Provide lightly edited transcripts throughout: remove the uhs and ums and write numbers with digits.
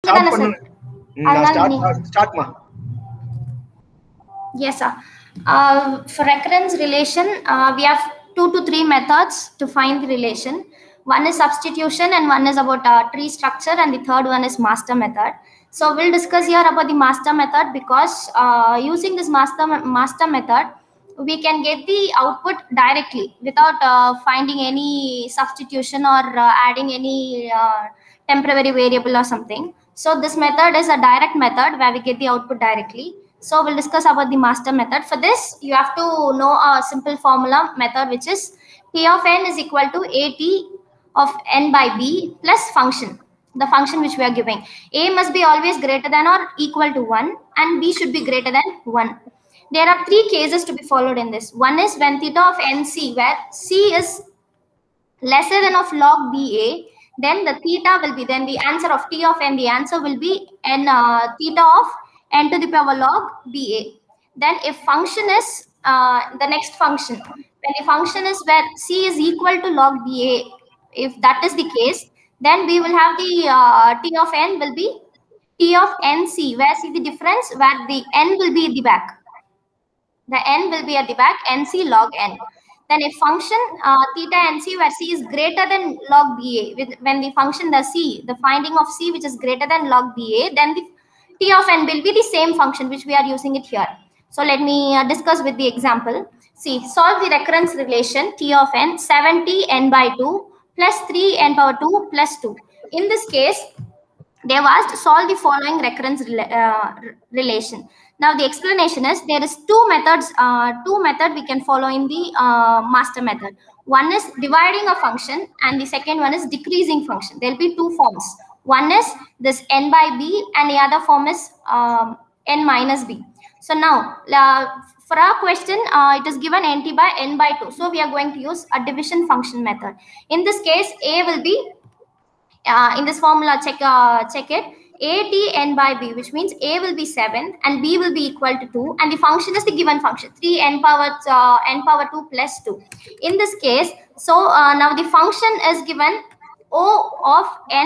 Start பண்ணு. நான் start ma. Yes, sir. For recurrence relation, we have 2 to 3 methods to find the relation. One is substitution and one is about tree structure, and the third one is master method. So we'll discuss here about the master method because using this master method, we can get the output directly without finding any substitution or adding any temporary variable or something. So this method is a direct method where we get the output directly. So we'll discuss about the master method. For this, you have to know a simple formula method, which is P of n is equal to AT of n by b plus function, the function which we are giving. A must be always greater than or equal to 1 and b should be greater than 1. There are 3 cases to be followed in this. One is when theta of nc, where c is lesser than of log ba, then the theta will be, then the answer of T of n, the answer will be n theta of n to the power log ba. Then if function is the next function, when the function is where c is equal to log ba, if that is the case, then we will have the T of n will be T of nc, where see the difference, where the n will be at the back. The n will be at the back, nc log n. Then if function theta nc, where c is greater than log ba, when the function the finding of c which is greater than log ba, then the T of n will be the same function which we are using it here. So let me discuss with the example. See, solve the recurrence relation T of n 70 n by 2 plus 3 n power 2 plus 2. In this case, they have asked solve the following recurrence relation. Now the explanation is there is two methods we can follow in the master method. One is dividing a function and the second one is decreasing function. There will be two forms. One is this n by b and the other form is n minus b. So now for our question, it is given nt by n by 2. So we are going to use a division function method. In this case, a will be in this formula, check it, at n by b, which means a will be 7 and b will be equal to 2, and the function is the given function 3 n power 2 plus 2. In this case, so now the function is given o of n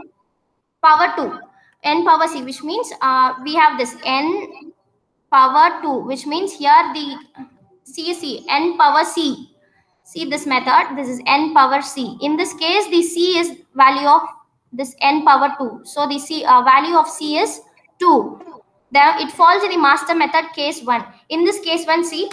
power 2, n power c, which means we have this n power 2, which means here the n power c. See this method, this is n power c. In this case, the c is value of this n power 2. So the value of c is 2. Then it falls in the master method case 1. In this case 1, see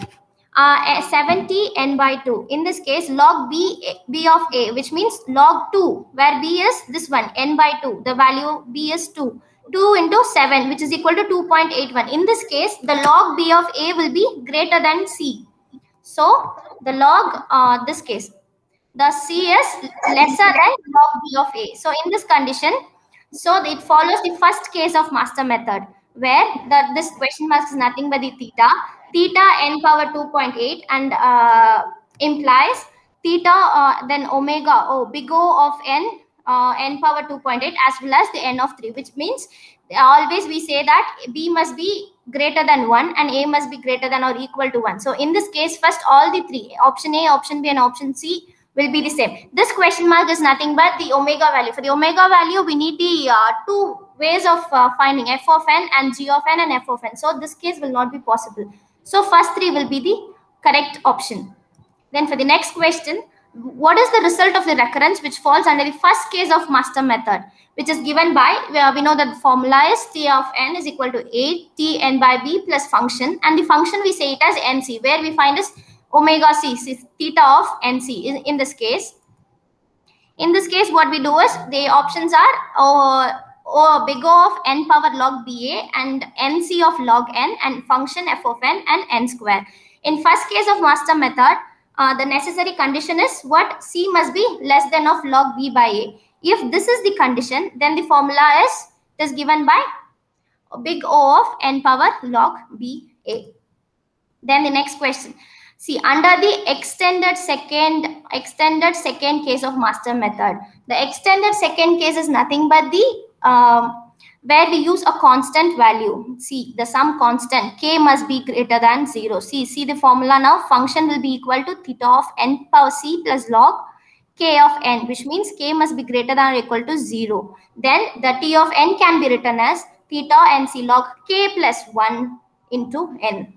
70 n by 2. In this case, log b of a, which means log 2, where b is this one, n by 2. The value b is 2. 2 into 7, which is equal to 2.81. In this case, the log b of a will be greater than c. So the log, this case, the c is lesser than log b of a. So in this condition, so it follows the first case of master method, where this question mark is nothing but the theta n power 2.8 and implies theta then omega big O of n power 2.8 as well as the n of 3, which means always we say that b must be greater than 1 and a must be greater than or equal to 1. So in this case, first all the three, option A, option B and option C will be the same. This question mark is nothing but the omega value. For the omega value, we need the two ways of finding f of n and g of n and f of n. So this case will not be possible. So first three will be the correct option. Then for the next question, what is the result of the recurrence which falls under the first case of master method, which is given by, we know that the formula is T of n is equal to a t n by b plus function, and the function we say it as nc, where we find is omega c, theta of nc in this case. In this case, what we do is the options are big O of n power log ba and nc of log n and function f of n and n square. In first case of master method, the necessary condition is what? C must be less than of log b by a. If this is the condition, then the formula is given by big O of n power log b a. Then the next question. See, under the extended second case of master method, the extended second case is nothing but the where we use a constant value. See, the sum constant k must be greater than 0. See the formula now. Function will be equal to theta of n power c plus log k of n, which means k must be greater than or equal to 0. Then the t of n can be written as theta nc log k plus 1 into n.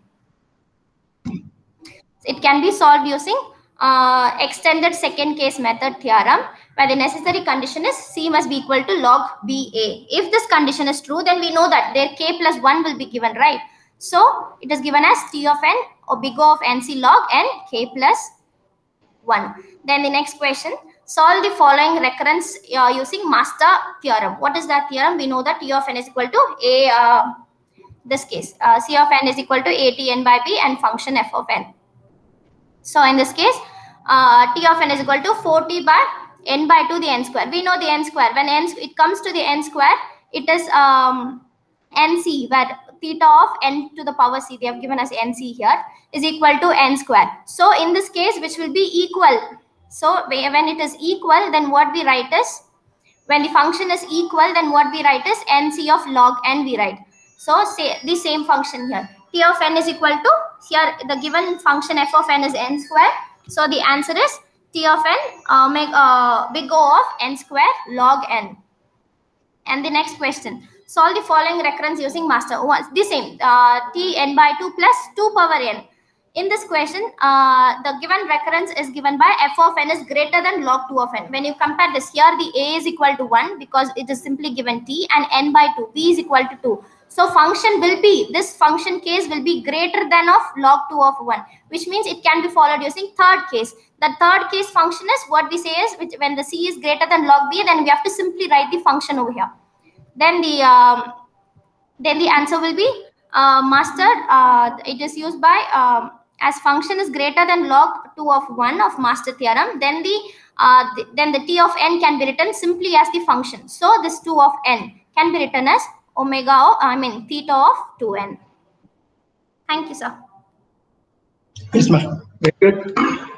It can be solved using extended second case method theorem, where the necessary condition is c must be equal to log BA. If this condition is true, then we know that their k plus 1 will be given, right? So it is given as t of n or big O of nc log n k plus 1. Then the next question, solve the following recurrence using master theorem. What is that theorem? We know that t of n is equal to a, this case, c of n is equal to a t n by b and function f of n. So in this case, t of n is equal to 4t by n by 2 the n square. We know the n square. When it comes to the n square, it is nc, where theta of n to the power c, they have given us nc here, is equal to n square. So in this case, which will be equal. So when it is equal, then what we write is, when the function is equal, then what we write is nc of log n we write. So say the same function here. T of n is equal to, here the given function f of n is n square. So the answer is t of n big O of n square log n. And the next question, solve the following recurrence using master. The same, t n by 2 plus 2 power n. In this question, the given recurrence is given by f of n is greater than log 2 of n. When you compare this, here the a is equal to 1 because it is simply given t, and n by 2, b is equal to 2. So function will be, this function case will be greater than of log 2 of 1, which means it can be followed using third case. The third case function is, what we say is, when the c is greater than log b, then we have to simply write the function over here. Then the answer will be master. It is used by as function is greater than log 2 of 1 of master theorem. Then the t of n can be written simply as the function. So this 2 of n can be written as theta of 2n. Thank you, sir. Yes, ma'am. Very good.